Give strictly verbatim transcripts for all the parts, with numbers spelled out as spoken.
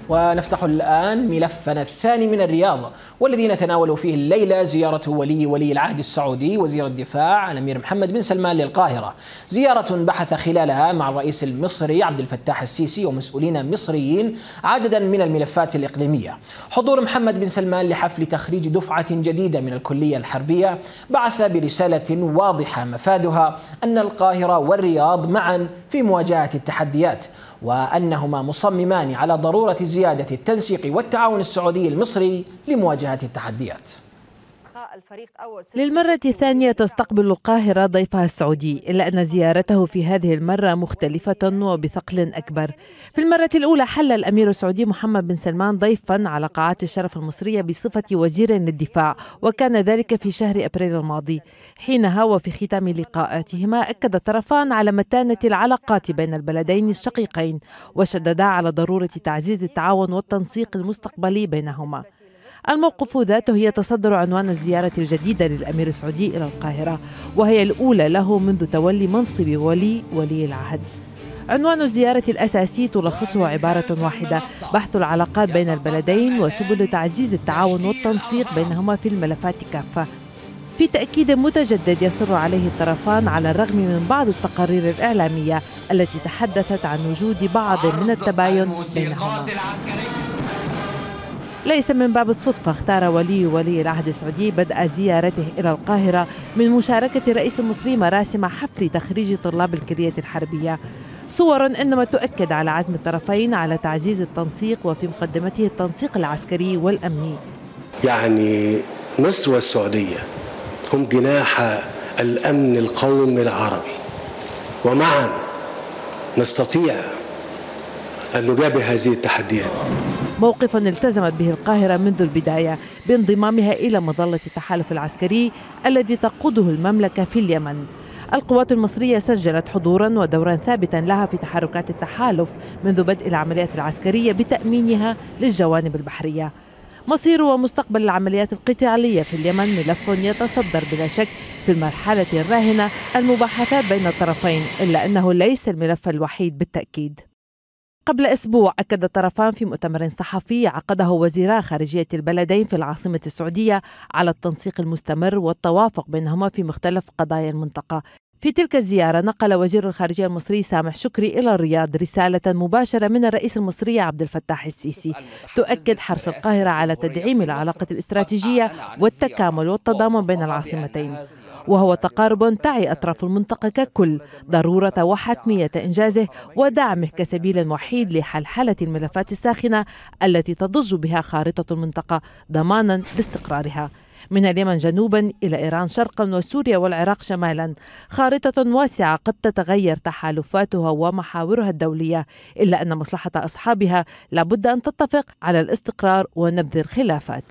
ونفتح الآن ملفنا الثاني من الرياض، والذي نتناول فيه الليلة زيارة ولي ولي العهد السعودي وزير الدفاع الأمير محمد بن سلمان للقاهرة، زيارة بحث خلالها مع الرئيس المصري عبد الفتاح السيسي ومسؤولين مصريين عددا من الملفات الإقليمية. حضور محمد بن سلمان لحفل تخريج دفعة جديدة من الكلية الحربية بعث برسالة واضحة مفادها أن القاهرة والرياض معا في مواجهة التحديات، وأنهما مصممان على ضرورة زيادة التنسيق والتعاون السعودي المصري لمواجهة التحديات. للمرة الثانية تستقبل القاهرة ضيفها السعودي، إلا أن زيارته في هذه المرة مختلفة وبثقل أكبر. في المرة الأولى حل الأمير السعودي محمد بن سلمان ضيفا على قاعات الشرف المصرية بصفة وزير للدفاع، وكان ذلك في شهر أبريل الماضي. حينها وفي ختام لقاءاتهما أكد الطرفان على متانة العلاقات بين البلدين الشقيقين، وشددا على ضرورة تعزيز التعاون والتنسيق المستقبلي بينهما. الموقف ذاته هي تصدر عنوان الزيارة الجديدة للأمير السعودي إلى القاهرة، وهي الأولى له منذ تولي منصب ولي ولي العهد. عنوان الزيارة الأساسي تلخصه عبارة واحدة: بحث العلاقات بين البلدين وسبل تعزيز التعاون والتنسيق بينهما في الملفات كافة، في تأكيد متجدد يصر عليه الطرفان على الرغم من بعض التقارير الإعلامية التي تحدثت عن وجود بعض من التباين بينهما. ليس من باب الصدفة اختار ولي ولي العهد السعودي بدء زيارته إلى القاهرة من مشاركة الرئيس المصري مراسم حفل تخريج طلاب الكلية الحربية، صور إنما تؤكد على عزم الطرفين على تعزيز التنسيق، وفي مقدمته التنسيق العسكري والأمني. يعني مصر والسعودية هم جناح الأمن القومي العربي، ومعا نستطيع أن نجابه هذه التحديات. موقف التزمت به القاهرة منذ البداية بانضمامها إلى مظلة التحالف العسكري الذي تقوده المملكة في اليمن. القوات المصرية سجلت حضورا ودورا ثابتا لها في تحركات التحالف منذ بدء العمليات العسكرية بتأمينها للجوانب البحرية. مصير ومستقبل العمليات القتالية في اليمن ملف يتصدر بلا شك في المرحلة الراهنة المباحثات بين الطرفين، إلا أنه ليس الملف الوحيد بالتأكيد. قبل أسبوع أكد الطرفان في مؤتمر صحفي عقده وزيرا خارجية البلدين في العاصمة السعودية على التنسيق المستمر والتوافق بينهما في مختلف قضايا المنطقة. في تلك الزيارة نقل وزير الخارجية المصري سامح شكري إلى الرياض رسالة مباشرة من الرئيس المصري عبد الفتاح السيسي تؤكد حرص القاهرة على تدعيم العلاقة الاستراتيجية والتكامل والتضامن بين العاصمتين، وهو تقارب تعي أطراف المنطقة ككل ضرورة وحتمية إنجازه ودعمه كسبيل وحيد لحلحلة الملفات الساخنة التي تضج بها خارطة المنطقة ضمانا لاستقرارها، من اليمن جنوبا إلى إيران شرقا وسوريا والعراق شمالا. خارطة واسعة قد تتغير تحالفاتها ومحاورها الدولية، إلا أن مصلحة أصحابها لابد أن تتفق على الاستقرار ونبذ الخلافات.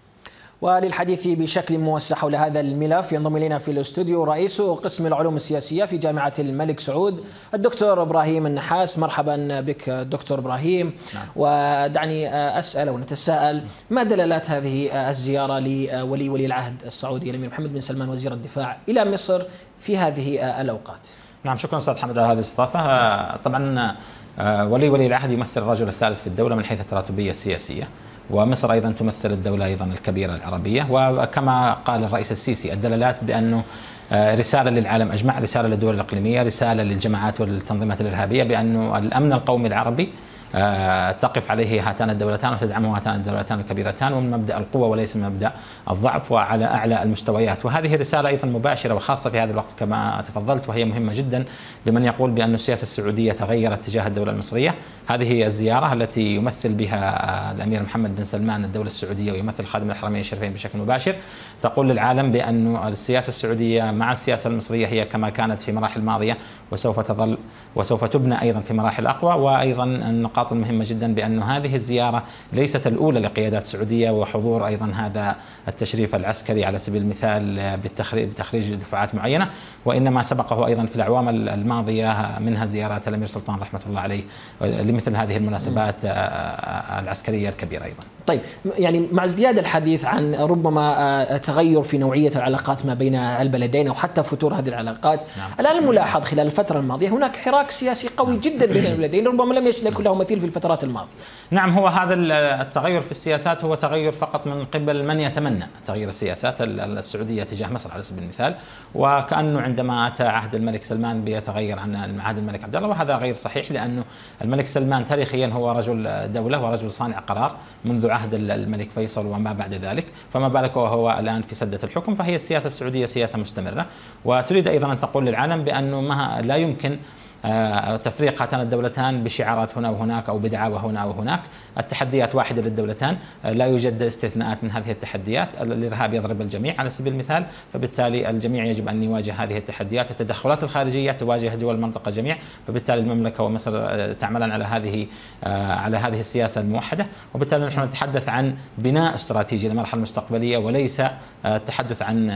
وللحديث بشكل موسع حول هذا الملف ينضم إلينا في الاستوديو رئيس قسم العلوم السياسية في جامعة الملك سعود الدكتور إبراهيم النحاس. مرحبا بك دكتور إبراهيم. نعم. ودعني أسأل ونتساءل ما دلالات هذه الزيارة لولي ولي العهد السعودي الأمير محمد بن سلمان وزير الدفاع إلى مصر في هذه الأوقات؟ نعم، شكرا أستاذ حمد على هذه الاستضافة. طبعا ولي ولي العهد يمثل الرجل الثالث في الدولة من حيث التراتبية السياسية، ومصر أيضا تمثل الدولة أيضا الكبيرة العربية. وكما قال الرئيس السيسي الدلالات بأنه رسالة للعالم أجمع، رسالة للدول الإقليمية، رسالة للجماعات والتنظيمات الإرهابية بأنه الأمن القومي العربي تقف عليه هاتان الدولتان وتدعمه هاتان الدولتان الكبيرتان، ومن مبدأ القوة وليس من مبدأ الضعف وعلى أعلى المستويات. وهذه رسالة أيضا مباشرة وخاصة في هذا الوقت كما تفضلت، وهي مهمة جدا لمن يقول بأن السياسة السعودية تغيرت تجاه الدولة المصرية. هذه هي الزيارة التي يمثل بها الأمير محمد بن سلمان الدولة السعودية ويمثل خادم الحرمين الشريفين بشكل مباشر، تقول للعالم بأن السياسة السعودية مع السياسة المصرية هي كما كانت في مراحل ماضية وسوف تظل وسوف تبنى أيضا في مراحل أقوى. وأيضا النقاط المهمة جدا بأن هذه الزيارة ليست الأولى لقيادات سعودية، وحضور أيضا هذا التشريف العسكري على سبيل المثال بتخريج دفعات معينة، وإنما سبقه أيضا في الأعوام الماضية منها زيارات الأمير سلطان رحمة الله عليه لمثل هذه المناسبات العسكرية الكبيرة أيضا. طيب يعني مع ازدياد الحديث عن ربما تغير في نوعية العلاقات ما بين البلدين أو حتى فتور هذه العلاقات، نعم. الآن الملاحظ خلال الفترة الماضية هناك حراك سياسي قوي نعم. جدا بين البلدين، ربما لم يكن له مثيل في الفترات الماضية. نعم، هو هذا التغير في السياسات هو تغير فقط من قبل من يتمنى تغيير السياسات السعودية تجاه مصر على سبيل المثال، وكأنه عندما أتى عهد الملك سلمان بيتغير عن عهد الملك عبد الله، وهذا غير صحيح، لأنه الملك سلمان تاريخيا هو رجل دولة ورجل صانع قرار منذ عهد الملك فيصل وما بعد ذلك، فما بالك وهو الآن في سدة الحكم. فهي السياسة السعودية سياسة مستمرة، وتريد أيضا أن تقول للعالم بأنه ما لا يمكن تفريق هاتان الدولتان بشعارات هنا وهناك أو بدعاوى هنا وهناك. التحديات واحدة للدولتان، لا يوجد استثناءات من هذه التحديات. الإرهاب يضرب الجميع على سبيل المثال، فبالتالي الجميع يجب أن يواجه هذه التحديات. التدخلات الخارجية تواجه دول المنطقة جميع، فبالتالي المملكة ومصر تعملان على هذه على هذه السياسة الموحدة، وبالتالي نحن نتحدث عن بناء استراتيجي للمرحلة المستقبلية وليس التحدث عن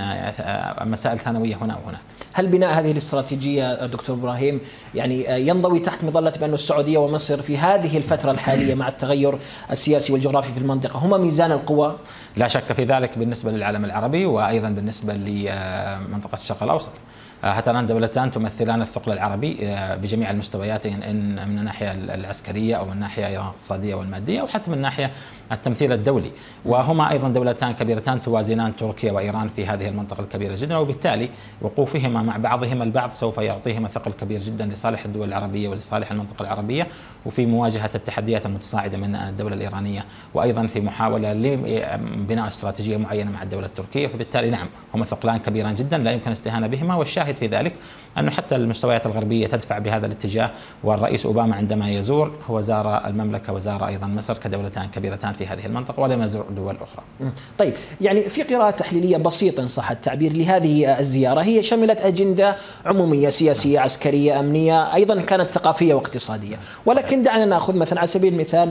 مسائل ثانوية هنا وهناك. هل بناء هذه الاستراتيجية دكتور إبراهيم يعني ينضوي تحت مظلة بأن السعودية ومصر في هذه الفترة الحالية مع التغير السياسي والجغرافي في المنطقة هما ميزان القوى؟ لا شك في ذلك بالنسبة للعالم العربي، وأيضا بالنسبة لمنطقة الشرق الأوسط. هاتان الدولتان تمثلان الثقل العربي بجميع المستويات، إن من الناحية العسكرية أو من الناحية الاقتصادية والمادية أو حتى من الناحية التمثيل الدولي، وهما أيضا دولتان كبيرتان توازنان تركيا وإيران في هذه المنطقة الكبيرة جدا، وبالتالي وقوفهما مع بعضهما البعض سوف يعطيهما ثقل كبير جدا لصالح الدول العربية ولصالح المنطقة العربية، وفي مواجهة التحديات المتصاعدة من الدولة الإيرانية، وأيضا في محاولة لبناء استراتيجية معينة مع الدولة التركية. فبالتالي نعم، هما ثقلان كبيران جدا لا يمكن الاستهانة بهما، والشاهد في ذلك أنه حتى المستويات الغربية تدفع بهذا الاتجاه، والرئيس أوباما عندما يزور هو زار المملكة وزار أيضا مصر كدولتان كبيرتان في هذه المنطقة ولم يزور دول أخرى. طيب يعني في قراءة تحليلية بسيطة إن صح التعبير لهذه الزيارة، هي شملت أجندة عمومية سياسية عسكرية أمنية أيضا كانت ثقافية واقتصادية، ولكن دعنا نأخذ مثلا على سبيل المثال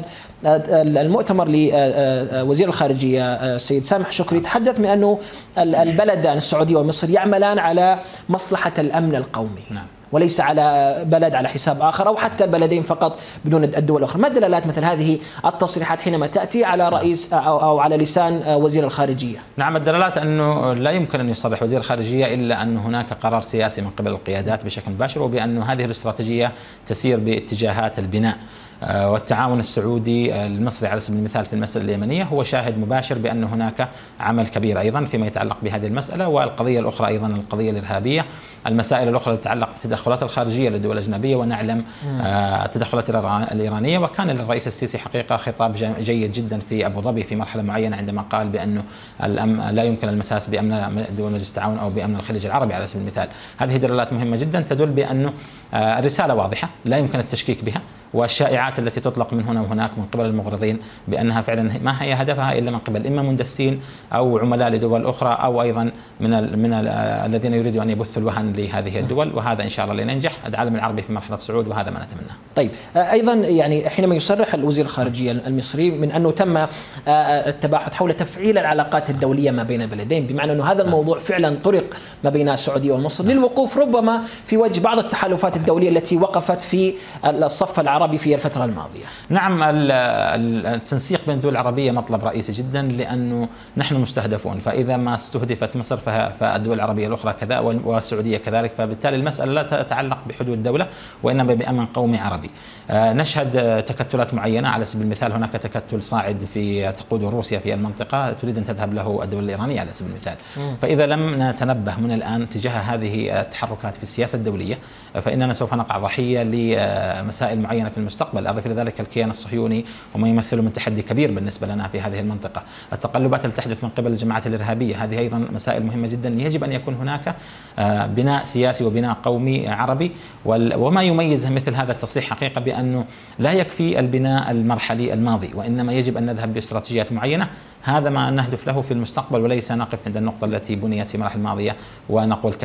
المؤتمر لوزير الخارجية السيد سامح شكري تحدث من أنه البلدان السعودية ومصر يعملان على مصلحة الأمن القومي، نعم. وليس على بلد على حساب آخر أو حتى البلدين فقط بدون الدول الأخرى. ما دلالات مثل هذه التصريحات حينما تأتي على رئيس أو على لسان وزير الخارجية؟ نعم، الدلالات أنه لا يمكن أن يصرح وزير الخارجية إلا أن هناك قرار سياسي من قبل القيادات بشكل مباشر، وبأن هذه الاستراتيجية تسير باتجاهات البناء والتعاون السعودي المصري على سبيل المثال في المسألة اليمنية هو شاهد مباشر بأن هناك عمل كبير أيضا فيما يتعلق بهذه المسألة. والقضية الأخرى أيضا القضية الإرهابية، المسائل الأخرى التي تتعلق بالتدخلات الخارجية للدول الأجنبية، ونعلم التدخلات الإيرانية. وكان للرئيس السيسي حقيقة خطاب جيد جدا في أبو ظبي في مرحلة معينة عندما قال بأنه لا يمكن المساس بأمن دول مجلس التعاون أو بأمن الخليج العربي على سبيل المثال. هذه دلالات مهمة جدا تدل بأنه الرسالة واضحة لا يمكن التشكيك بها، والشائعات التي تطلق من هنا وهناك من قبل المغرضين بأنها فعلا ما هي هدفها إلا من قبل إما مندسين أو عملاء لدول أخرى أو أيضا من ال من ال الذين يريدوا أن يبثوا الوهن لهذه الدول، وهذا إن شاء الله لننجح العالم العربي في مرحلة الصعود، وهذا ما نتمناه. طيب أيضا يعني حينما يصرح الوزير الخارجية المصري من أنه تم التباحث حول تفعيل العلاقات الدولية ما بين البلدين، بمعنى أنه هذا الموضوع فعلا طرق ما بين السعودية ومصر للوقوف ربما في وجه بعض التحالفات الدولية التي وقفت في الصف العربي في الفترة الماضية. نعم، التنسيق بين الدول العربية مطلب رئيسي جدا، لأنه نحن مستهدفون، فإذا ما استهدفت مصر فالدول العربية الأخرى كذا والسعودية كذلك، فبالتالي المسألة لا تتعلق بحدود دولة وإنما بأمن قومي عربي. نشهد تكتلات معينة، على سبيل المثال هناك تكتل صاعد في تقوده روسيا في المنطقة تريد أن تذهب له الدولة الإيرانية على سبيل المثال. فإذا لم نتنبه من الآن تجاه هذه التحركات في السياسة الدولية فإننا سوف نقع ضحية لمسائل معينة في المستقبل. أضف إلى ذلك الكيان الصهيوني وما يمثله من تحدي كبير بالنسبة لنا في هذه المنطقة. التقلبات التي تحدث من قبل الجماعات الإرهابية هذه أيضا مسائل مهمة جدا. يجب أن يكون هناك بناء سياسي وبناء قومي عربي، وما يميز مثل هذا التصريح حقيقة بأنه لا يكفي البناء المرحلي الماضي، وإنما يجب أن نذهب باستراتيجيات معينة. هذا ما نهدف له في المستقبل، وليس نقف عند النقطة التي بنيت في المراحل الماضية ونقول كفى.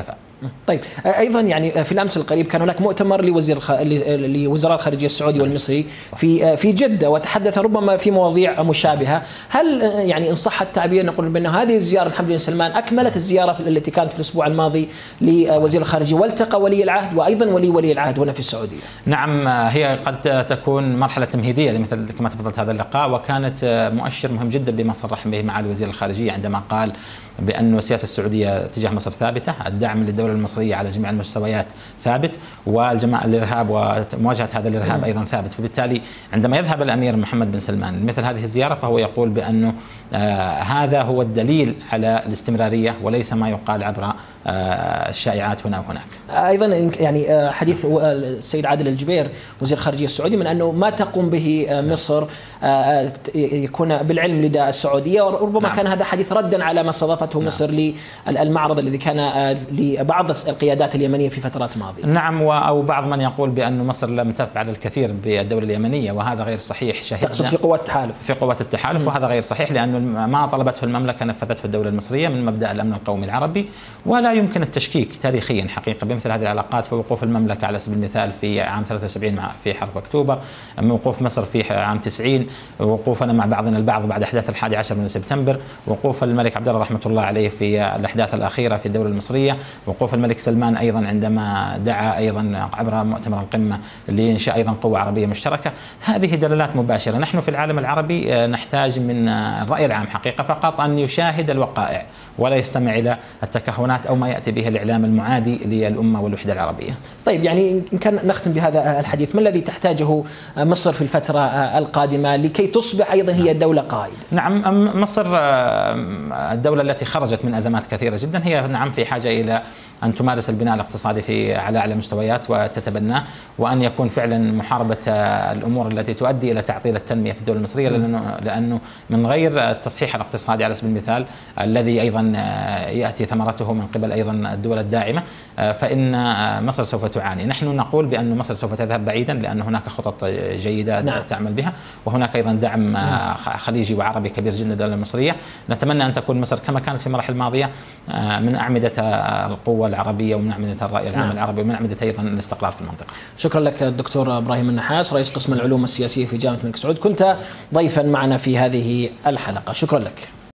طيب ايضا يعني في الامس القريب كان هناك مؤتمر لوزير الخ... لوزراء الخارجيه السعودي والمصري في في جده، وتحدث ربما في مواضيع مشابهه. هل يعني ان صح التعبير نقول بان هذه الزياره محمد بن سلمان اكملت الزياره التي كانت في الاسبوع الماضي لوزير الخارجيه، والتقى ولي العهد وايضا ولي ولي العهد هنا في السعوديه؟ نعم، هي قد تكون مرحله تمهيديه مثل كما تفضلت هذا اللقاء، وكانت مؤشر مهم جدا بما صرح به معالي وزير الخارجيه عندما قال بأن السياسة السعودية تجاه مصر ثابتة، الدعم للدولة المصرية على جميع المستويات ثابت، والجماعة الإرهاب ومواجهة هذا الإرهاب أيضا ثابت. فبالتالي عندما يذهب الأمير محمد بن سلمان مثل هذه الزيارة فهو يقول بأنه آه هذا هو الدليل على الاستمرارية وليس ما يقال عبر آه الشائعات هنا وهناك. أيضا يعني حديث السيد عادل الجبير وزير الخارجية السعودي من أنه ما تقوم به مصر آه يكون بالعلم لدى السعودية، وربما نعم. كان هذا حديث ردا على ما استضافته نعم. مصر للمعرض الذي كان لبعض القيادات اليمنية في فترات ماضية. نعم، أو بعض من يقول بأن مصر لم تفعل الكثير بالدولة اليمنية، وهذا غير صحيح. شهدنا تقصد في قوات التحالف في قوات التحالف، وهذا غير صحيح لأنه ما طلبته المملكة نفذته الدولة المصرية من مبدأ الأمن القومي العربي، ولا يمكن التشكيك تاريخيا حقيقة بمثل هذه العلاقات. في وقوف المملكة على سبيل المثال في عام ثلاثة وسبعين في حرب أكتوبر، وقوف مصر في عام تسعين، وقوفنا مع بعضنا البعض بعد أحداث الحادي عشر من سبتمبر، وقوف الملك عبد الله رحمة الله عليه في الأحداث الأخيرة في الدولة المصرية، وقوف الملك سلمان أيضا عندما دعا أيضا عبر مؤتمر القمة لإنشاء أيضا قوة عربية مشتركة. هذه دلالات مباشرة. نحن في العالم العربي نحتاج من الرأي العام حقيقة فقط أن يشاهد الوقائع ولا يستمع إلى التكهنات أو ما يأتي به الإعلام المعادي للأمة والوحدة العربية. طيب يعني إن كان نختم بهذا الحديث، ما الذي تحتاجه مصر في الفترة القادمة لكي تصبح أيضا هي دولة قائدة؟ نعم، مصر الدولة التي خرجت من أزمات كثيرة جدا هي نعم في حاجة إلى أن تمارس البناء الاقتصادي في على أعلى مستويات وتتبناه، وأن يكون فعلا محاربة الأمور التي تؤدي إلى تعطيل التنمية في الدولة المصرية، لأنه, لأنه من غير التصحيح الاقتصادي على سبيل المثال الذي أيضا يأتي ثمرته من قبل أيضا الدول الداعمة فإن مصر سوف تعاني. نحن نقول بأن مصر سوف تذهب بعيدا لأن هناك خطط جيدة نعم. تعمل بها، وهناك أيضا دعم نعم. خليجي وعربي كبير جدا للدولة المصرية. نتمنى أن تكون مصر كما كانت في المراحل الماضية من أعمدة القوة العربية ومن أعمدة الرأي العام نعم. العربي ومن أعمدة أيضا الاستقرار في المنطقة. شكرا لك الدكتور إبراهيم النحاس، رئيس قسم العلوم السياسية في جامعة الملك سعود، كنت ضيفا معنا في هذه الحلقة. شكرا لك.